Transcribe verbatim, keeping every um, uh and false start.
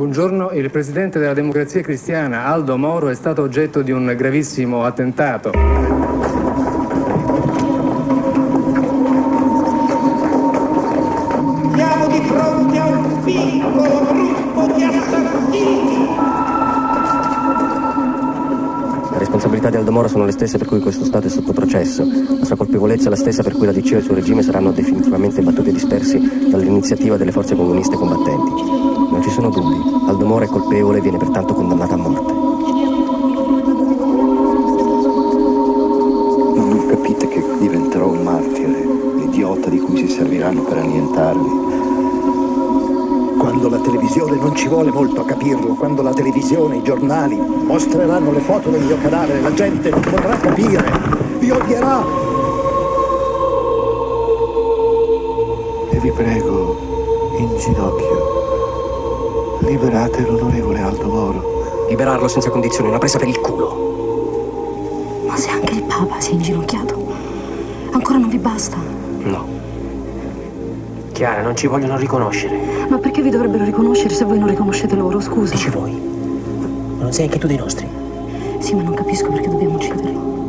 Buongiorno, il presidente della Democrazia Cristiana, Aldo Moro, è stato oggetto di un gravissimo attentato. Siamo di fronte a un piccolo gruppo di assassini. Le responsabilità di Aldo Moro sono le stesse per cui questo Stato è sotto processo. La sua colpevolezza è la stessa per cui la D C e il suo regime saranno definitivamente battuti e dispersi dall'iniziativa delle forze comuniste combattenti. Non ci sono dubbi. Aldo Moro è colpevole e viene pertanto condannato a morte. Ma non capite che diventerò un martire, l'idiota di cui si serviranno per annientarmi? Quando la televisione, non ci vuole molto a capirlo, quando la televisione, i giornali mostreranno le foto del mio cadavere, la gente non potrà capire, vi odierà. E vi prego, in ginocchio, liberate l'onorevole Aldo Moro. Liberarlo senza condizioni è una presa per il culo. Ma se anche il Papa si è inginocchiato, ancora non vi basta? No. Chiara, non ci vogliono riconoscere. Ma perché vi dovrebbero riconoscere se voi non riconoscete loro, scusa? Dici voi? Ma non sei anche tu dei nostri? Sì, ma non capisco perché dobbiamo ucciderlo.